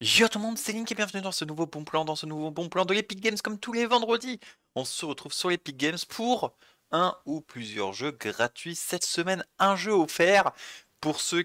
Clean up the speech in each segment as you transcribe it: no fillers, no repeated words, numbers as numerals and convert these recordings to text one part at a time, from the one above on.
Yo tout le monde, c'est Link et bienvenue dans ce nouveau bon plan, de l'Epic Games comme tous les vendredis. On se retrouve sur l'Epic Games pour un ou plusieurs jeux gratuits. Cette semaine, un jeu offert pour ceux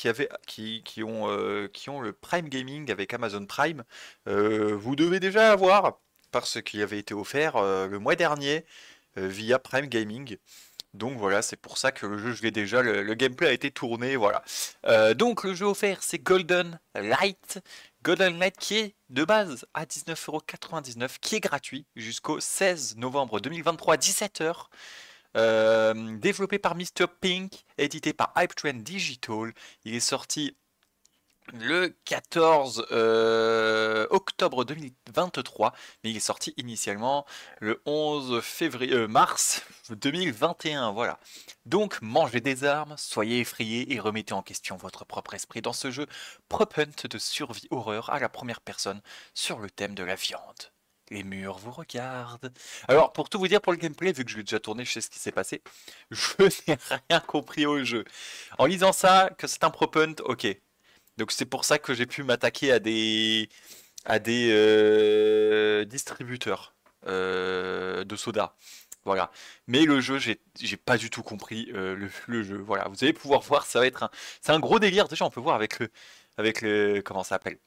qui ont le Prime Gaming avec Amazon Prime. Vous devez déjà avoir parce qu'il avait été offert le mois dernier via Prime Gaming. Donc voilà, c'est pour ça que le jeu, je l'ai déjà, le gameplay a été tourné, voilà. Donc le jeu offert, c'est Golden Light. Golden Light qui est de base à 19,99 €, qui est gratuit jusqu'au 16 novembre 2023 à 17 h. Développé par Mr. Pink, édité par Hype Train Digital. Il est sorti le 14 octobre 2023, mais il est sorti initialement le 11 mars 2021, voilà. Donc mangez des armes, soyez effrayés et remettez en question votre propre esprit dans ce jeu prop hunt de survie horreur à la première personne sur le thème de la viande. Les murs vous regardent. Alors pour tout vous dire pour le gameplay, vu que je l'ai déjà tourné, je sais ce qui s'est passé, je n'ai rien compris au jeu. En lisant ça, que c'est un prop hunt, ok. Donc c'est pour ça que j'ai pu m'attaquer à des distributeurs de soda. Voilà. Mais le jeu, j'ai pas du tout compris le jeu. Voilà. Vous allez pouvoir voir, ça va être c'est un gros délire. Déjà, on peut voir avec le, comment ça s'appelle?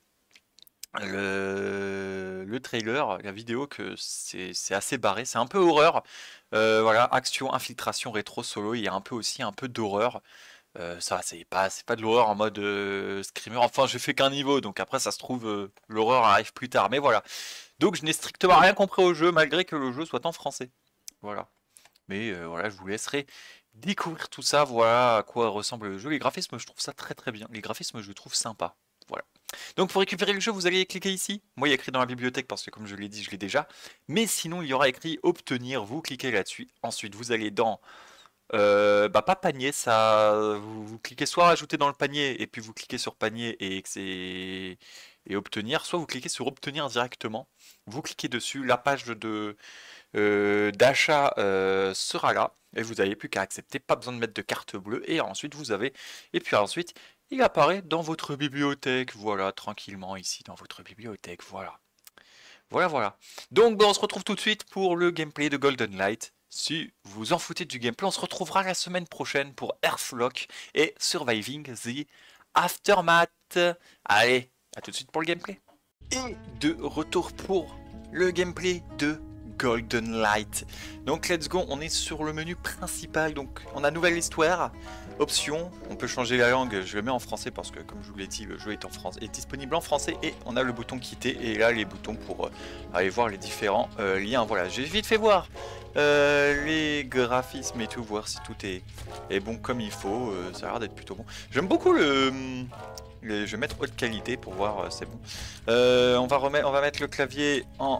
Le trailer, la vidéo que c'est assez barré. C'est un peu horreur. Voilà, action, infiltration, rétro, solo. Il y a un peu aussi un peu d'horreur. Ça, c'est pas de l'horreur en mode screamer. Enfin, j'ai fait qu'un niveau, donc après, ça se trouve, l'horreur arrive plus tard. Mais voilà. Donc, je n'ai strictement rien compris au jeu, malgré que le jeu soit en français. Voilà. Mais voilà, je vous laisserai découvrir tout ça. Voilà à quoi ressemble le jeu. Les graphismes, je trouve ça très très bien. Les graphismes, je trouve sympa. Voilà. Donc, pour récupérer le jeu, vous allez cliquer ici. Moi, il y a écrit dans la bibliothèque parce que, comme je l'ai dit, je l'ai déjà. Mais sinon, il y aura écrit obtenir. Vous cliquez là-dessus. Ensuite, vous allez dans bah pas panier, ça. Vous cliquez soit rajouter dans le panier et puis vous cliquez sur panier et obtenir, soit vous cliquez sur obtenir directement. Vous cliquez dessus, la page de d'achat sera là et vous n'avez plus qu'à accepter. Pas besoin de mettre de carte bleue et ensuite vous avez et puis ensuite il apparaît dans votre bibliothèque. Voilà, tranquillement ici dans votre bibliothèque. Voilà. Voilà, voilà. Donc, on se retrouve tout de suite pour le gameplay de Golden Light. Si vous en foutez du gameplay, on se retrouvera la semaine prochaine pour Earthlock et Surviving the Aftermath. Allez, à tout de suite pour le gameplay. Et de retour pour le gameplay de Golden Light. Donc let's go, on est sur le menu principal. Donc on a nouvelle histoire, options, on peut changer la langue, je le mets en français parce que comme je vous l'ai dit, le jeu est en France, est disponible en français et on a le bouton quitter et là les boutons pour aller voir les différents liens. Voilà, j'ai vite fait voir les graphismes et tout, voir si tout est bon comme il faut, ça a l'air d'être plutôt bon. J'aime beaucoup je vais mettre haute qualité pour voir, c'est bon. On va mettre le clavier en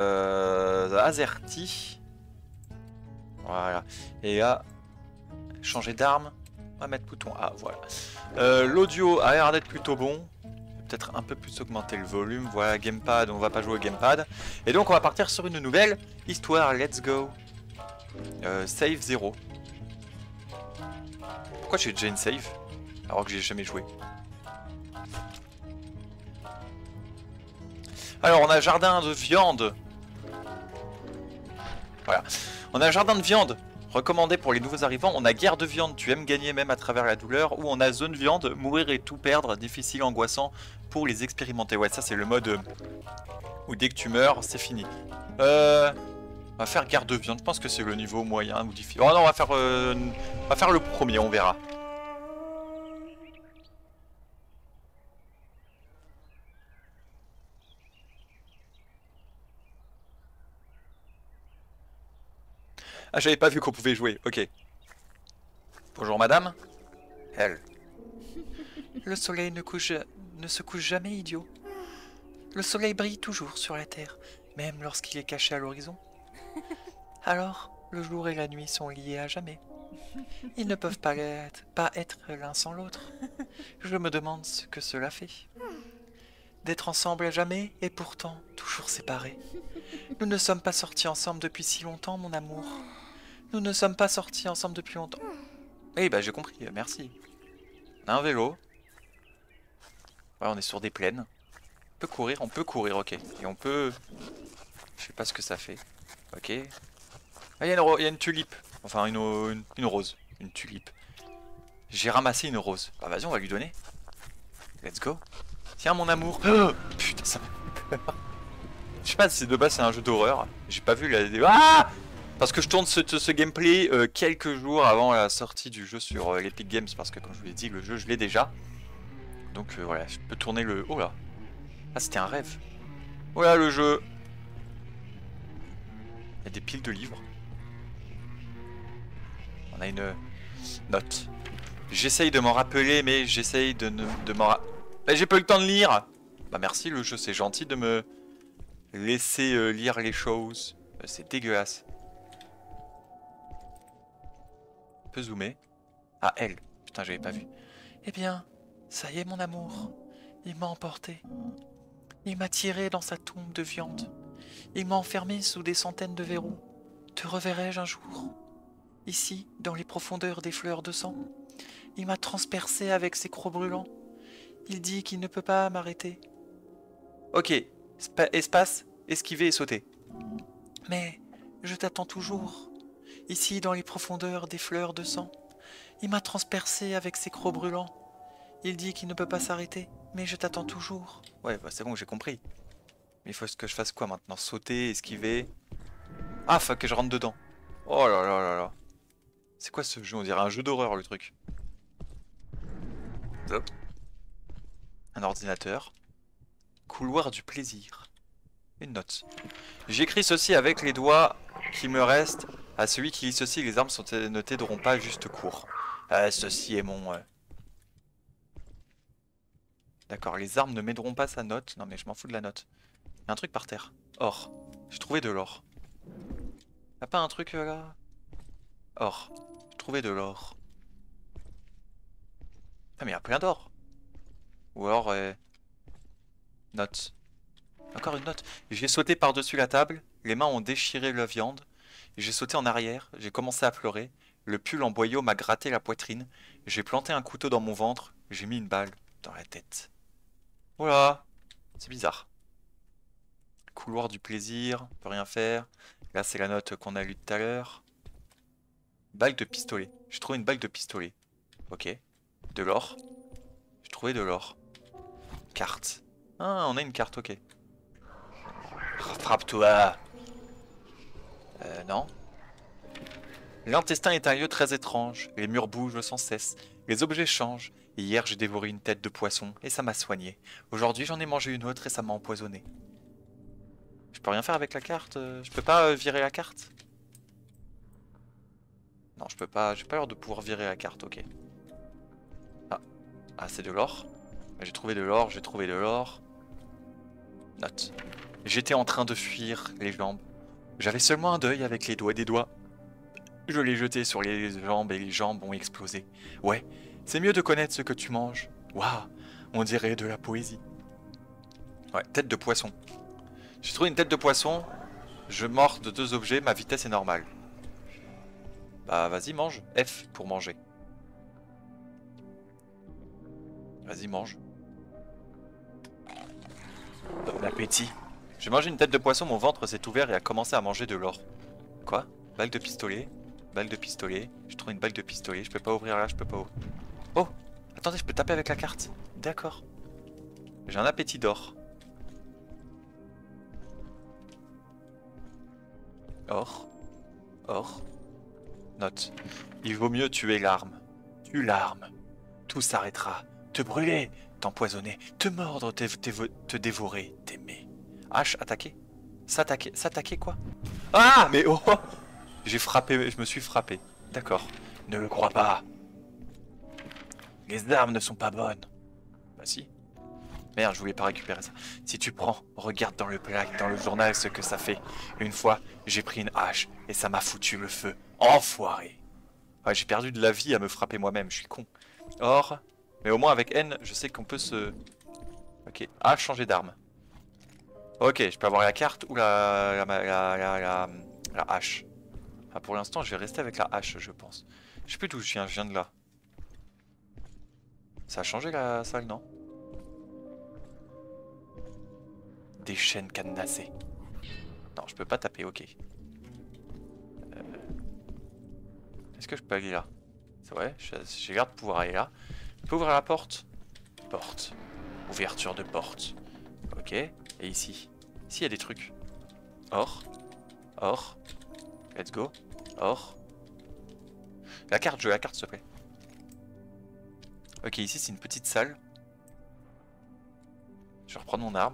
AZERTY. Voilà. Et là, changer d'arme. On va mettre bouton A, voilà. L'audio a l'air d'être plutôt bon. Peut-être un peu plus augmenter le volume. Voilà, gamepad, on va pas jouer au gamepad. Et donc on va partir sur une nouvelle histoire. Let's go. Save 0. Pourquoi j'ai déjà une save alors que j'ai jamais joué? Alors, on a jardin de viande. Voilà. On a un jardin de viande. Recommandé pour les nouveaux arrivants. On a guerre de viande. Tu aimes gagner même à travers la douleur. Ou on a zone viande. Mourir et tout perdre. Difficile, angoissant pour les expérimenter. Ouais, ça c'est le mode où dès que tu meurs, c'est fini. On va faire guerre de viande. Je pense que c'est le niveau moyen ou difficile. Oh non, on va faire le premier. On verra. Ah, j'avais pas vu qu'on pouvait jouer, ok. Bonjour madame. Elle. Le soleil ne se couche jamais, idiot. Le soleil brille toujours sur la terre, même lorsqu'il est caché à l'horizon. Alors, le jour et la nuit sont liés à jamais. Ils ne peuvent pas être l'un sans l'autre. Je me demande ce que cela fait. D'être ensemble à jamais et pourtant toujours séparés. Nous ne sommes pas sortis ensemble depuis si longtemps, mon amour. Nous ne sommes pas sortis ensemble depuis longtemps. Oui, bah j'ai compris, merci. Un vélo. Ouais, on est sur des plaines. on peut courir, ok. Et on peut... Je sais pas ce que ça fait. Ok. Ah, il y a une tulipe. Enfin, une rose. Une tulipe. J'ai ramassé une rose. Bah vas-y, on va lui donner. Let's go. Tiens, mon amour. Oh, putain, ça... Je sais pas si de base c'est un jeu d'horreur. J'ai pas vu la... Ah, parce que je tourne ce gameplay quelques jours avant la sortie du jeu sur l'Epic Games. Parce que comme je vous l'ai dit, le jeu, je l'ai déjà. Donc voilà, je peux tourner le... Oh là. Ah, c'était un rêve. Oh là, le jeu. Il y a des piles de livres. On a une note. J'essaye de m'en rappeler, mais j'essaye de m'en rappeler. J'ai pas eu le temps de lire. Bah merci le jeu, c'est gentil de me laisser lire les choses. C'est dégueulasse. On peut zoomer. Ah, elle. Putain, j'avais pas vu. Eh bien, ça y est mon amour. Il m'a emporté. Il m'a tiré dans sa tombe de viande. Il m'a enfermé sous des centaines de verrous. Te reverrai-je un jour? Ici, dans les profondeurs des fleurs de sang. Il m'a transpercé avec ses crocs brûlants. Il dit qu'il ne peut pas m'arrêter. Ok, espace, esquiver et sauter. Mais je t'attends toujours. Ici, dans les profondeurs des fleurs de sang. Il m'a transpercé avec ses crocs brûlants. Il dit qu'il ne peut pas s'arrêter, mais je t'attends toujours. Ouais, bah c'est bon, j'ai compris. Mais il faut que je fasse quoi maintenant? Sauter, esquiver. Ah, faut que je rentre dedans. Oh là là là là. C'est quoi ce jeu? On dirait un jeu d'horreur le truc. Hop. Un ordinateur. Couloir du plaisir. Une note. J'écris ceci avec les doigts qui me restent. À celui qui lit ceci, les armes ne t'aideront pas, juste court. Ceci est mon... D'accord, les armes ne m'aideront pas sa note. Non mais je m'en fous de la note. Il y a un truc par terre. Or. J'ai trouvé de l'or. Y'a pas un truc là? Or. J'ai trouvé de l'or. Ah mais il y a plein d'or. Ou alors... Note. Encore une note. J'ai sauté par-dessus la table. Les mains ont déchiré la viande. J'ai sauté en arrière. J'ai commencé à pleurer. Le pull en boyau m'a gratté la poitrine. J'ai planté un couteau dans mon ventre. J'ai mis une balle dans la tête. Voilà. C'est bizarre. Couloir du plaisir. On peut rien faire. Là, c'est la note qu'on a lue tout à l'heure. Balle de pistolet. J'ai trouvé une balle de pistolet. Ok. De l'or. J'ai trouvé de l'or. Carte. Ah, on a une carte, ok. Frappe-toi. Non. L'intestin est un lieu très étrange. Les murs bougent sans cesse. Les objets changent. Hier, j'ai dévoré une tête de poisson et ça m'a soigné. Aujourd'hui, j'en ai mangé une autre et ça m'a empoisonné. Je peux rien faire avec la carte? Je peux pas virer la carte? Non, je peux pas. J'ai pas l'air de pouvoir virer la carte, ok. Ah, c'est de l'or. J'ai trouvé de l'or, j'ai trouvé de l'or. Note. J'étais en train de fuir les jambes. J'avais seulement un deuil avec les doigts des doigts. Je l'ai jeté sur les jambes et les jambes ont explosé. Ouais, c'est mieux de connaître ce que tu manges. Waouh, on dirait de la poésie. Ouais, tête de poisson. J'ai trouvé une tête de poisson. Je mords de 2 objets, ma vitesse est normale. Bah vas-y, mange. F pour manger. Vas-y, mange. Bon appétit. J'ai mangé une tête de poisson, mon ventre s'est ouvert et a commencé à manger de l'or. Quoi? Balle de pistolet. Balle de pistolet. J'ai trouvé une balle de pistolet. Je peux pas ouvrir là, je peux pas ouvrir. Oh! Attendez, je peux taper avec la carte. D'accord. J'ai un appétit d'or. Or. Or. Note. Il vaut mieux tuer l'arme. Tue l'arme. Tout s'arrêtera. Te brûler, t'empoisonner, te mordre, te dévorer, t'aimer. H, attaquer. S'attaquer quoi? Ah, mais oh! J'ai frappé, je me suis frappé. D'accord. Ne le crois pas. Les armes ne sont pas bonnes. Bah si. Merde, je voulais pas récupérer ça. Si tu prends, regarde dans le plaque, dans le journal ce que ça fait. Une fois, j'ai pris une hache et ça m'a foutu le feu. Enfoiré. Ouais, j'ai perdu de la vie à me frapper moi-même, je suis con. Or, mais au moins avec N, je sais qu'on peut se... Ok, ah, changer d'arme. Ok, je peux avoir la carte ou la hache. Ah, pour l'instant, je vais rester avec la hache, je pense. Je sais plus d'où je viens de là. Ça a changé la salle, non? Des chaînes cadenassées. Non, je peux pas taper, ok. Est-ce que je peux aller là? C'est vrai, j'ai l'air de pouvoir aller là. Je peux ouvrir la porte? Porte. Ouverture de porte. Ok. Et ici? Ici, il y a des trucs. Or. Or. Let's go. Or. La carte, je veux la carte, s'il te plaît. Ok, ici, c'est une petite salle. Je vais reprendre mon arme.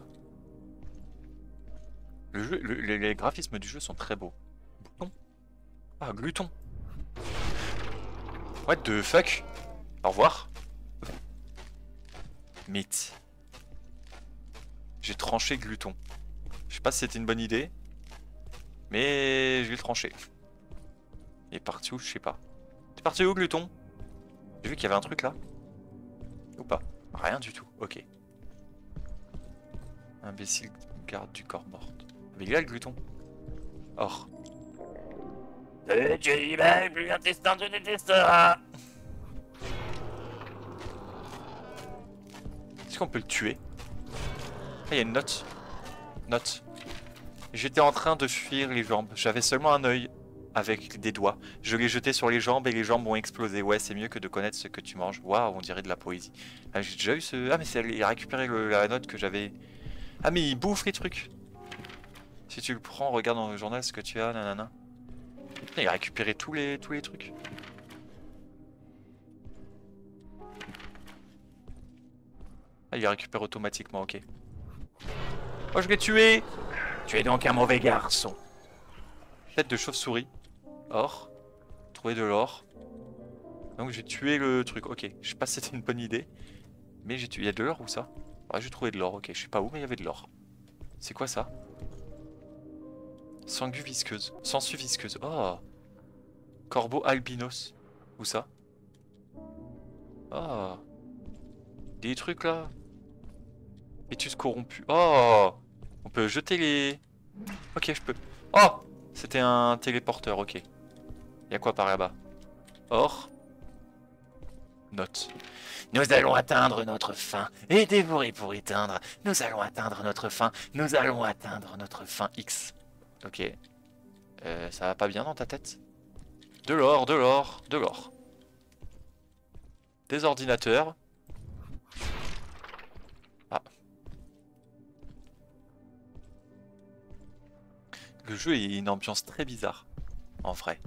Le jeu, les graphismes du jeu sont très beaux. Bouton. Ah, gluton. What the fuck? Au revoir. Mythe. J'ai tranché gluton. Je sais pas si c'était une bonne idée. Mais je vais le trancher. Il est parti où? Je sais pas. T'es parti où, gluton? J'ai vu qu'il y avait un truc là. Ou pas? Rien du tout. Ok. Imbécile garde du corps mort. Mais il est là le gluton. Or. Tu es l'image du intestin, tu détesteras. Est-ce qu'on peut le tuer? Ah, il y a une note. Note. J'étais en train de fuir les jambes. J'avais seulement un œil avec des doigts. Je l'ai jeté sur les jambes et les jambes ont explosé. Ouais, c'est mieux que de connaître ce que tu manges. Waouh, on dirait de la poésie. Ah, j'ai déjà eu ce... Ah, mais il a récupéré la note que j'avais... Ah, mais il bouffe les trucs. Si tu le prends, regarde dans le journal ce que tu as, nanana. Il a récupéré tous les trucs. Ah, il récupère automatiquement, ok. Oh, je l'ai tué! Tu es donc un mauvais garçon. Tête de chauve-souris. Or. Trouver de l'or. Donc j'ai tué le truc, ok. Je sais pas si c'était une bonne idée. Mais j'ai tué... Il y a de l'or ou ça? Ouais, j'ai trouvé de l'or, ok. Je sais pas où, mais il y avait de l'or. C'est quoi ça? Sangu visqueuse. Sangsue visqueuse. Oh! Corbeau albinos. Où ça? Oh! Des trucs là. Étus corrompu. Oh! On peut jeter les... Ok, je peux. Oh! C'était un téléporteur, ok. Y'a quoi par là-bas? Or. Note. Nous allons atteindre notre fin. Et dévorer pour éteindre. Nous allons atteindre notre fin. Nous allons atteindre notre fin X. Ok. Ça va pas bien dans ta tête? De l'or, de l'or, de l'or. Des ordinateurs. Ah. Le jeu est une ambiance très bizarre. En vrai.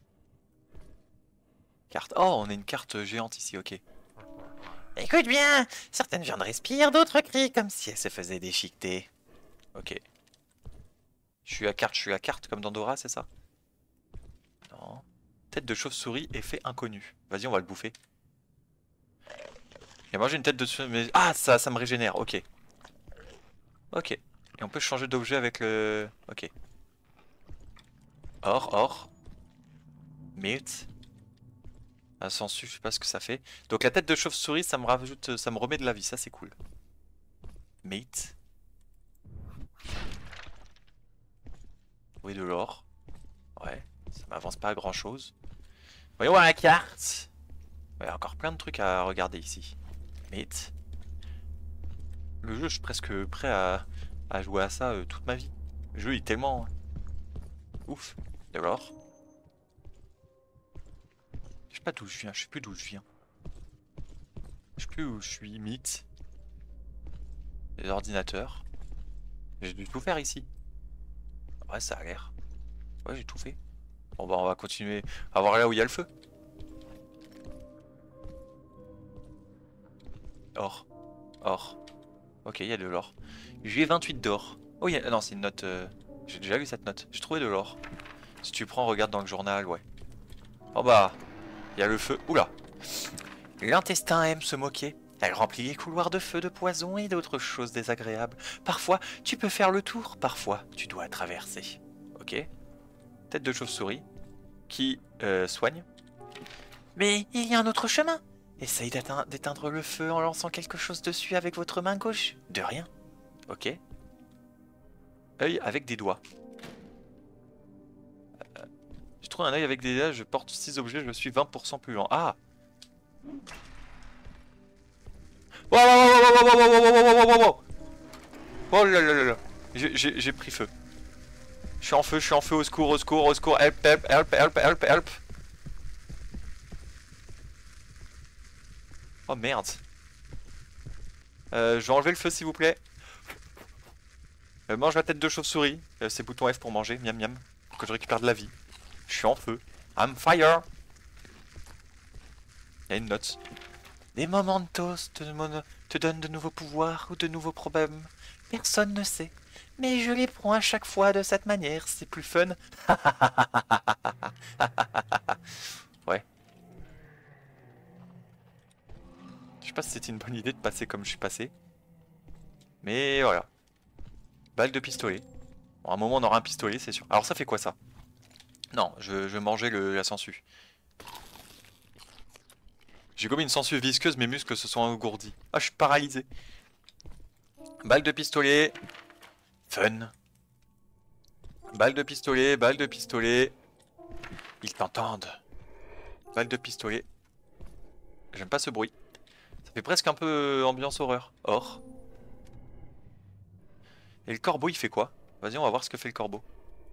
Carte. Oh, on a une carte géante ici, ok. Écoute bien, certaines viandes respirent, d'autres crient comme si elles se faisaient déchiqueter. Ok. Je suis à carte comme dans Dora, c'est ça? Non. Tête de chauve-souris, effet inconnu. Vas-y, on va le bouffer. Et moi j'ai une tête de chauve-souris, mais... Ah, ça me régénère, ok. Ok. Et on peut changer d'objet avec le... Ok. Or. Mute. Ah, sangsue, je sais pas ce que ça fait. Donc la tête de chauve-souris, ça me rajoute, ça me remet de la vie, ça c'est cool. Mate. Oui, de l'or. Ouais, ça m'avance pas à grand chose. Voyons la carte. Ouais, encore plein de trucs à regarder ici. Mate. Le jeu, je suis presque prêt à jouer à ça toute ma vie. Le jeu est tellement... Ouf. De l'or. Je sais pas d'où je viens, je sais plus d'où je viens. Je sais plus où je suis, mythe. Les ordinateurs. J'ai dû tout faire ici. Ouais, ça a l'air. Ouais, j'ai tout fait. Bon bah on va continuer à voir là où il y a le feu. Or. Or. Ok, il y a de l'or. J'ai 28 d'or. Oh, non, c'est une note... J'ai déjà lu cette note. J'ai trouvé de l'or. Si tu prends, regarde dans le journal, ouais. Oh bah... Il y a le feu. Oula. L'intestin aime se moquer. Elle remplit les couloirs de feu, de poison et d'autres choses désagréables. Parfois, tu peux faire le tour. Parfois, tu dois traverser. Ok. Tête de chauve-souris. Qui soigne. Mais il y a un autre chemin. Essaye d'éteindre le feu en lançant quelque chose dessus avec votre main gauche. De rien. Ok. Œil avec des doigts. Je trouve un œil avec des doigts, je porte 6 objets, je suis 20% plus lent. Ah! Oh là là là là! Oh là là là là! J'ai pris feu. Je suis en feu, au secours, au secours, au secours, help, help, help, help, help, help. Oh merde. Je vais enlever le feu s'il vous plaît. Mange la tête de chauve-souris. C'est bouton F pour manger, miam miam. Pour que je récupère de la vie. Je suis en feu. I'm fire. Il y a une note. Les momentos te donnent de nouveaux pouvoirs ou de nouveaux problèmes. Personne ne sait. Mais je les prends à chaque fois de cette manière, c'est plus fun. Ouais. Je sais pas si c'était une bonne idée de passer comme je suis passé. Mais voilà. Balle de pistolet. Bon, à un moment on aura un pistolet, c'est sûr. Alors ça fait quoi ça? Non, je vais manger la sangsue. J'ai comme une sangsue visqueuse, mes muscles se sont engourdis. Ah, je suis paralysé. Balle de pistolet. Fun. Balle de pistolet, balle de pistolet. Ils t'entendent. Balle de pistolet. J'aime pas ce bruit. Ça fait presque un peu ambiance horreur. Or. Et le corbeau il fait quoi? Vas-y, on va voir ce que fait le corbeau.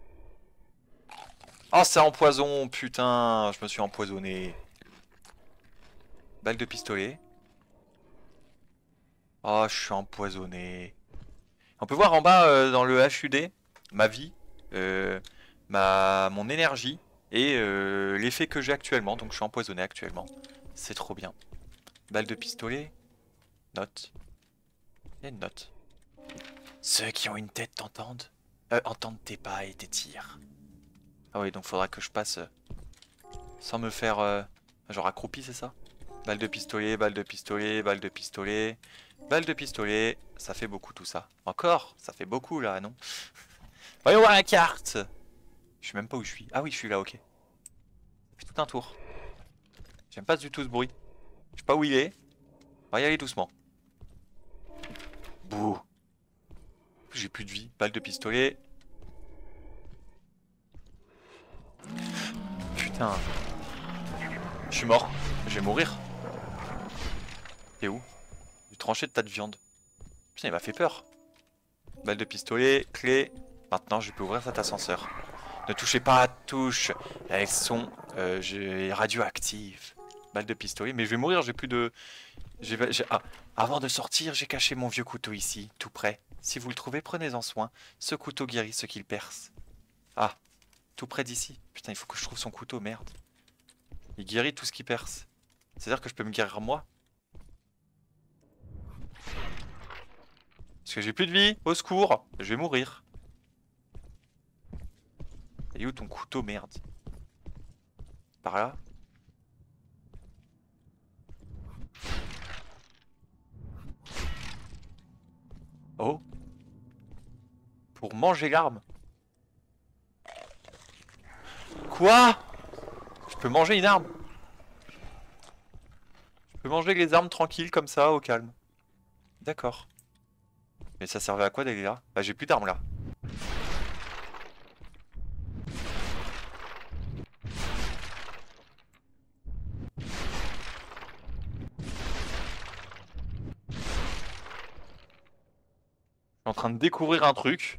Oh, c'est un poison, putain, je me suis empoisonné. Balle de pistolet. Oh, je suis empoisonné. On peut voir en bas dans le HUD ma vie, mon énergie et l'effet que j'ai actuellement. Donc je suis empoisonné actuellement. C'est trop bien. Balle de pistolet. Note. Il y a une note. Ceux qui ont une tête t'entendent. Entendent tes pas et tes tirs. Ah oui, donc faudra que je passe sans me faire genre accroupi, c'est ça? Balle de pistolet, balle de pistolet, balle de pistolet, balle de pistolet. Ça fait beaucoup tout ça. Encore? Ça fait beaucoup là, non? Voyons voir la carte. Je sais même pas où je suis. Ah oui, je suis là, ok. Ça fait tout un tour. J'aime pas du tout ce bruit. Je sais pas où il est. On va y aller doucement. Bouh. J'ai plus de vie. Balle de pistolet. Putain. Je suis mort. Je vais mourir. T'es où? J'ai tranché de tas de viande. Putain, il m'a fait peur. Balle de pistolet, clé. Maintenant, je peux ouvrir cet ascenseur. Ne touchez pas à la touche. Elles sont radioactives. Balle de pistolet. Mais je vais mourir, j'ai plus de... Ah, avant de sortir, j'ai caché mon vieux couteau ici, tout près. Si vous le trouvez, prenez-en soin. Ce couteau guérit ce qu'il perce. Ah, tout près d'ici. Putain, il faut que je trouve son couteau, merde. Il guérit tout ce qui perce. C'est-à-dire que je peux me guérir moi? Parce que j'ai plus de vie, au secours, je vais mourir. Et où ton couteau, merde? Par là? Oh. Pour manger l'arme. Quoi? Je peux manger une arme? Je peux manger les armes tranquilles comme ça, au calme. D'accord. Mais ça servait à quoi d'aller là? Bah j'ai plus d'armes là. Je suis en train de découvrir un truc.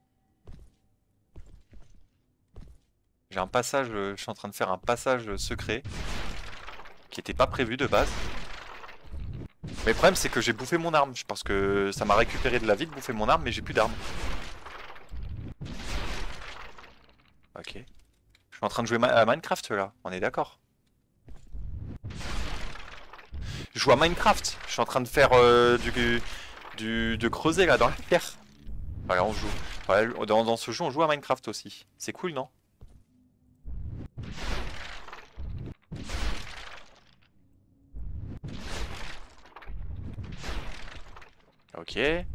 J'ai un passage, je suis en train de faire un passage secret. Qui était pas prévu de base. Mais le problème c'est que j'ai bouffé mon arme. Parce que ça m'a récupéré de la vie de bouffer mon arme, mais j'ai plus d'armes. Ok. Je suis en train de jouer à Minecraft là, on est d'accord. Je joue à Minecraft. Je suis en train de faire de creuser là dans la pierre. Voilà, on joue. Voilà, dans ce jeu, on joue à Minecraft aussi. C'est cool, non? Ok. Mais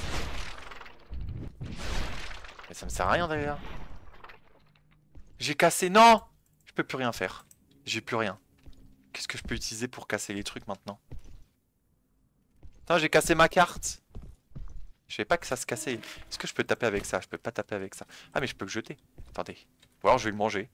ça me sert à rien d'aller là. J'ai cassé. Non! Je peux plus rien faire. J'ai plus rien. Qu'est-ce que je peux utiliser pour casser les trucs maintenant? Putain, j'ai cassé ma carte. Je savais pas que ça se cassait. Est-ce que je peux taper avec ça? Je peux pas taper avec ça. Ah, mais je peux le jeter. Attendez. Ou alors je vais le manger.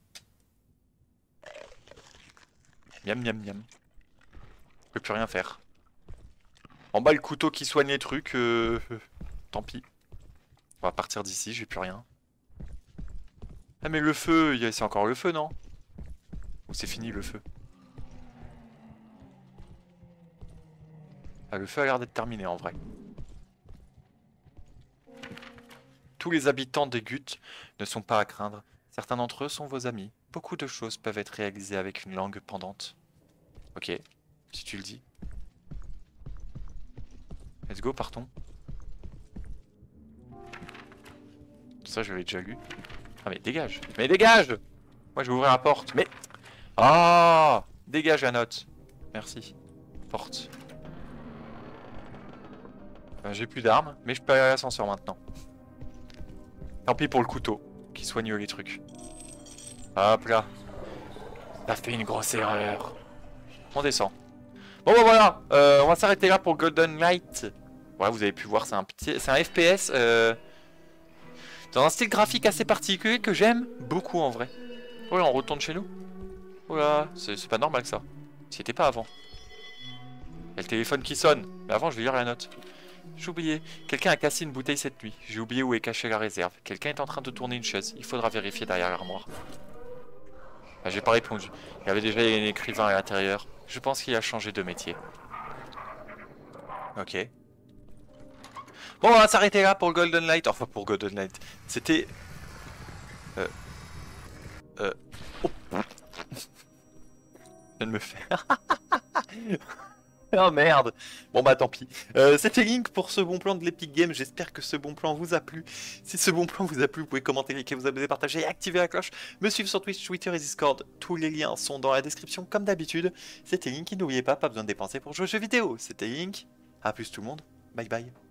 Miam, miam, miam. Je peux plus rien faire. En bas, le couteau qui soigne les trucs. Tant pis. On va partir d'ici, j'ai plus rien. Ah mais le feu, c'est encore le feu, non? Ou c'est fini le feu? Ah, le feu a l'air d'être terminé en vrai. Tous les habitants des Guts ne sont pas à craindre. Certains d'entre eux sont vos amis. Beaucoup de choses peuvent être réalisées avec une langue pendante. Ok, si tu le dis. Let's go, partons. Ça, je l'avais déjà lu. Ah, mais dégage! Mais dégage! Moi, je vais ouvrir la porte. Mais... Ah! Dégage la note. Merci. Porte. J'ai plus d'armes, mais je peux aller à l'ascenseur maintenant. Tant pis pour le couteau, qui soigne les trucs. Hop là. T'as fait une grosse erreur. On descend. Bon bah voilà, on va s'arrêter là pour Golden Light. Ouais, vous avez pu voir, c'est un FPS dans un style graphique assez particulier que j'aime beaucoup en vrai. Voilà, on retourne chez nous. Voilà, c'est pas normal ça. C'était pas avant. Il y a le téléphone qui sonne, mais avant je vais lire la note. J'ai oublié. Quelqu'un a cassé une bouteille cette nuit. J'ai oublié où est cachée la réserve. Quelqu'un est en train de tourner une chaise. Il faudra vérifier derrière l'armoire. Ah, j'ai pas répondu. Il y avait déjà un écrivain à l'intérieur. Je pense qu'il a changé de métier. Ok. Bon, on va s'arrêter là pour Golden Light. Enfin, pour Golden Light. C'était... Oh. Je viens de me faire... Oh merde. Bon bah tant pis. C'était Link pour ce bon plan de l'Epic Game. J'espère que ce bon plan vous a plu. Si ce bon plan vous a plu, vous pouvez commenter, liker, vous abonner, partager et activer la cloche. Me suivre sur Twitch, Twitter et Discord. Tous les liens sont dans la description comme d'habitude. C'était Link et n'oubliez pas besoin de dépenser pour jouer aux jeux vidéo. C'était Link. A plus tout le monde. Bye bye.